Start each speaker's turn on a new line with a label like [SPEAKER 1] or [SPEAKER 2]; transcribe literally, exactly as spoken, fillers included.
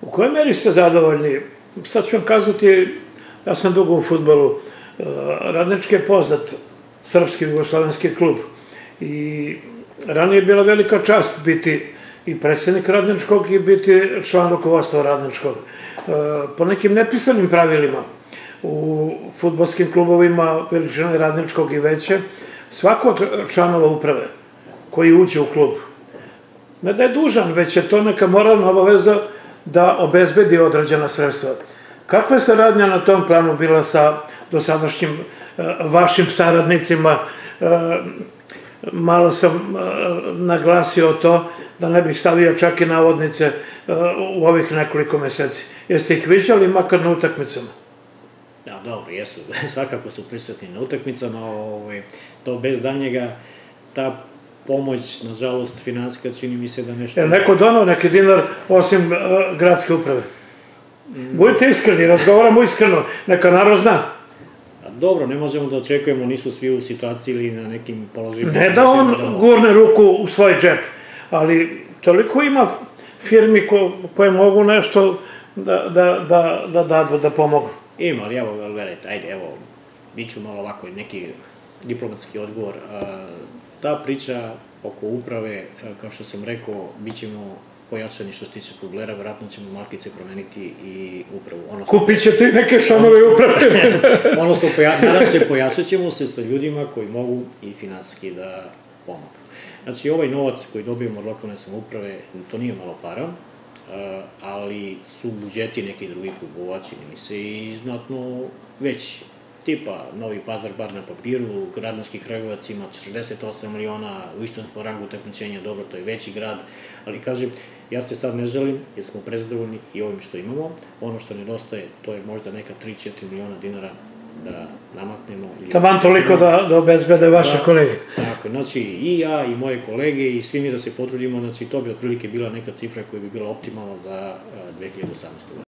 [SPEAKER 1] U kojoj meri ste zadovoljni? Sad ću vam kazati, ja sam dugo u fudbalu, Radnički je poznat srpski jugoslovenski klub i ranije je bila velika čast biti i predsjednik Radničkog i biti član rukovodstva Radničkog. Po nekim nepisanim pravilima u fudbalskim klubovima veličine Radničkog i veće, svako od članova uprave koji uđe u klub, ne da je dužan, već je to neka moralna obaveza da obezbedi određena sredstva. Kakva je saradnja na tom planu bila sa dosadašnjim vašim saradnicima? Malo sam naglasio to, da ne bih stavio čak i navodnice u ovih nekoliko meseci. Jeste ih viđali makar na utakmicama?
[SPEAKER 2] Ja, dobro, jesu. Svakako su prisutni na utakmicama. To bez danjega, ta pomoć, nažalost, finansijska, čini mi se da nešto...
[SPEAKER 1] Je li neko donao neki dinar osim gradske uprave? Budite iskreni, razgovaramo iskreno, neka narod zna.
[SPEAKER 2] Dobro, ne možemo da očekujemo, nisu svi u situaciji ili na nekim položajima.
[SPEAKER 1] Ne da on gurne ruku u svoj džep, ali toliko ima firmi koje mogu nešto da dadu, da pomogu.
[SPEAKER 2] Ima, ali evo, gledajte, ajde, evo, bit ću malo ovako neki diplomatski odgovor. Ta priča oko uprave, kao što sam rekao, bit ćemo pojačani što se tiče fudbalera, vjerojatno ćemo malkice promeniti i upravu.
[SPEAKER 1] Kupit ćete i neke članove uprave.
[SPEAKER 2] Ono što, nadam se, pojačat ćemo se sa ljudima koji mogu i finansijski da pomogu. Znači, ovaj novac koji dobijemo od lokalne samouprave, to nije malo para, ali su budžeti nekih drugih klubova, čini mi se, i znatno veći. Tipa Novi Pazar bar na papiru, Radnički Kragujevac ima četrdeset osam miliona, u istom smo rangu takmičenja, dobro, to je veći grad, ali kažem, ja se sad ne želim, jer smo prezadovoljni i ovim što imamo. Ono što nedostaje, to je možda neka tri do četiri miliona dinara da namaknemo.
[SPEAKER 1] Taman toliko da obezbede vaše kolege.
[SPEAKER 2] Tako, znači i ja i moje kolege i svi mi da se potrudimo, znači to bi otprilike bila neka cifra koja bi bila optimalna za dve hiljade osamnaestu.